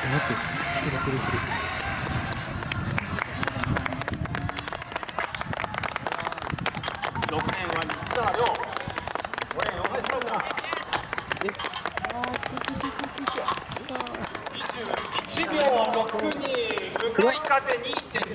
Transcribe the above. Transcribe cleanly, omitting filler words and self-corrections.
6レーンは西澤亮、5レーン大橋さんだ。21秒62、向かい風 2.2